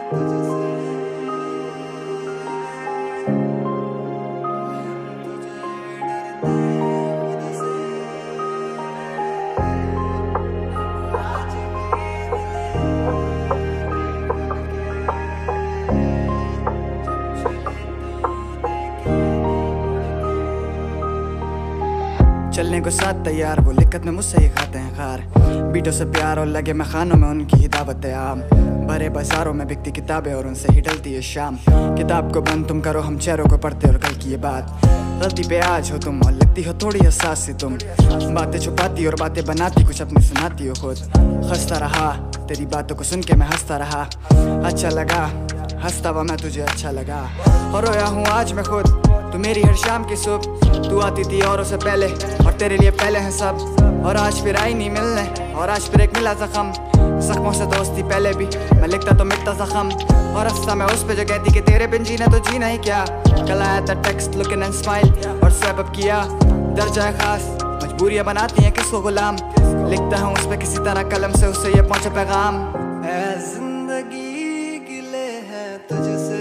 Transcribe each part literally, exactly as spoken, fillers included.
चलने को साथ तैयार, वो लिक्कत में मुझसे ही खाते हैं खार। बीटों से प्यार और लगे मैं खानों में उनकी ही दावत आम। भरे बाजारों में बिकती किताबें और उनसे ही डलती है शाम। किताब को बंद तुम करो, हम चेहरों को पढ़ते और कल की ये बात। गलती पे आज हो तुम और लगती हो थोड़ी हसास सी तुम। बातें छुपाती और बातें बनाती, कुछ अपनी सुनाती हो खुद। हंसता रहा तेरी बातों को सुन के मैं हंसता रहा। अच्छा लगा हंसता हुआ मैं तुझे अच्छा लगा। और रोया हूँ आज मैं खुद, तू मेरी हर शाम की सुबह। तू आती थी औरों से पहले और तेरे लिए पहले हैं सब। और आज फिर आई नहीं मिलने, और आज फिर एक मिला जख्म। जख्मों से दोस्ती पहले भी, मैं लिखता तो मिटता जख्म। और हंसता मैं उस पे जो कहती कि तेरे बिन जीना तो जीना ही क्या। कल आया था टेक्स्ट लुकिंग एंड स्माइल और स्वैप अप किया। दर्जा खास मजबूरियां बनाती हैं किसको गुलाम। लिखता हूँ उस पे किसी तरह कलम से, उससे ये पहुंचे पैगाम। ऐ जिंदगी गिले है तुझसे,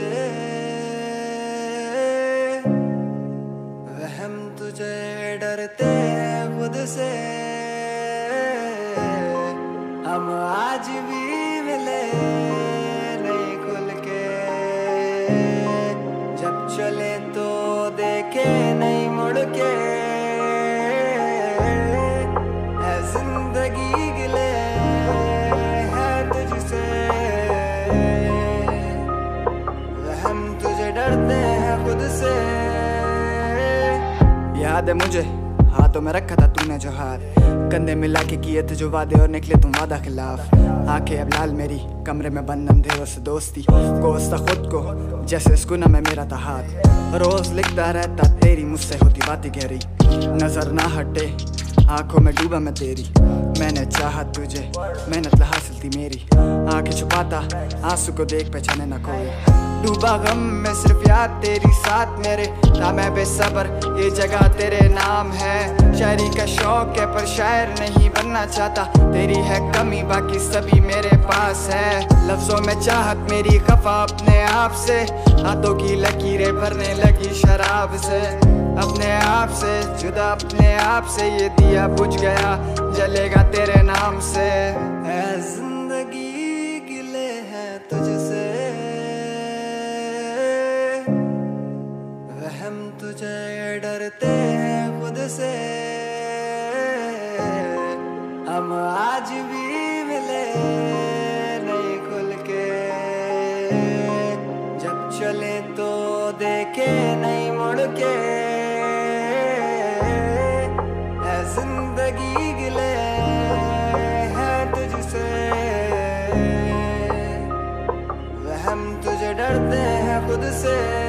वहम तुझे डरते हैं खुद से। हम आज भी मिले नहीं खुल के, जब चले तो देखे नहीं मुड़ के। ऐ जिंदगी गिले है तुझसे, वहम तुझे डरते हैं खुद से। याद है मुझे हाथों में रखा था तूने जो हाथ, कंधे मिला के किए थे जो वादे और निकले तुम वादा खिलाफ। आंखें अब लाल मेरी कमरे में बंद अंधेरों से दोस्ती। कोसता खुद को जैसे इस गुना में मेरा था हाथ। रोज लिखता रहता तेरी मुझसे होती बातें गहरी। नजर ना हटे आंखों में डूबा मैं तेरी। मैंने चाहा तुझे मेहनत ला हासिल थी मेरी। आंखें छुपाता आंसू को देख पहचाने ना कोई। डूबा गम में सिर्फ याद तेरी साथ मेरे। था मैं बेसब्र ये जगह तेरे नाम है। शायरी का शौक है पर शायर नहीं बनना चाहता। तेरी है कमी बाकी सभी मेरे पास है। लफ्जों में चाहत मेरी खफा अपने आप से। हाथों की लकीरें भरने लगी शराब से। अपने आप से जुदा अपने आप से ये दिया बुझ गया, जलेगा तेरे नाम से। ऐ जिंदगी गिले हैं तुझसे, वहम तुझे डरते हैं खुद से। हम आज भी मिले नहीं खुल के, जब चले तो देखे नहीं मुड़ के। ऐ जिंदगी गिले है तुझसे, वहम तुझे डरते हैं खुद से।